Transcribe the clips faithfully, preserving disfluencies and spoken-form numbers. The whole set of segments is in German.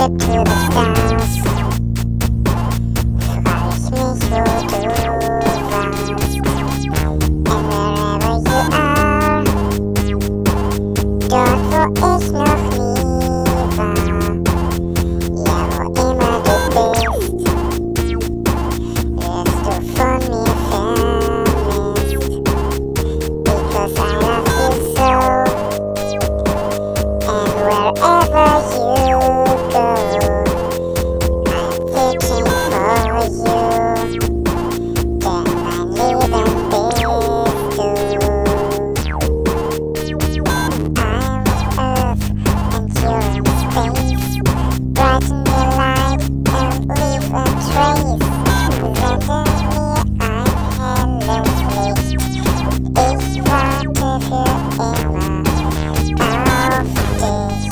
trip to the stars. Frag ich mich, wo du warst. And wherever you are, dort wo ich noch nie war. Ja, wo immer du bist, wirst du von mir vermisst. Because I love you so. And wherever you go, I'm searching for you. Then I live and best do. I'm Earth and you're in space. Brighten your light and leave a trace. Senden mir ein helles Licht. Ich warte für immer auf dich.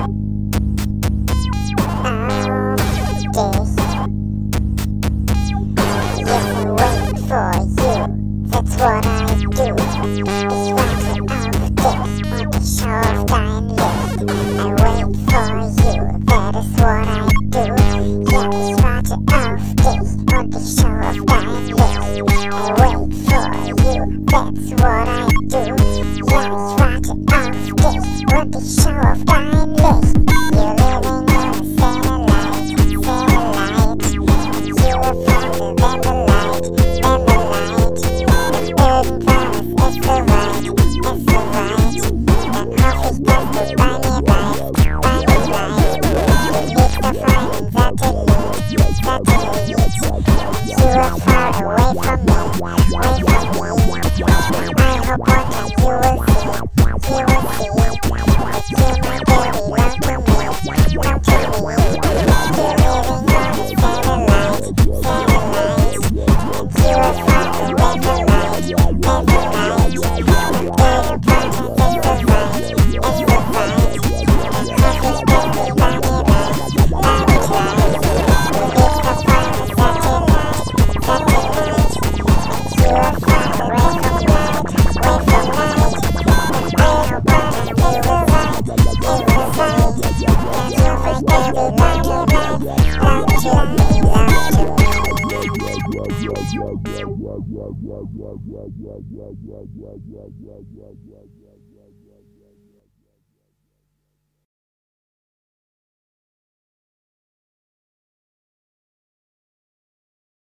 Yes, I wait for you, that's what I do. Ich warte auf dich und ich schau auf dein Licht. I wait for you, that is what I do. Ja, ich warte auf dich und ich schau auf dein Licht. I wait for you, that's what I do. Ja, ich warte auf dich und ich schau auf dein Licht. You're living on a satellite, satellite. You will find it in the light, in the light. Und irgendwann ist es soweit, ist soweit. Dann hoff ich, dass du bei mir bleibst, bei mir bleibst. Du liegst auf einem Satellit, Satellit. You are far away from me, away from me. I hope one day you will see, you will see. That you, my baby, belong to me, belong to me. You're living on a satellite, satellite. And you are far away from light, from the light. Bigger part of it's the right, it's the right. And coffee's baby, by me right, by me right. You live up on a satellite, satellite. And you are far away from light, away from light. And I hope one day you will right, you will right. And you, my baby, belong to me, belong to me, belong to me.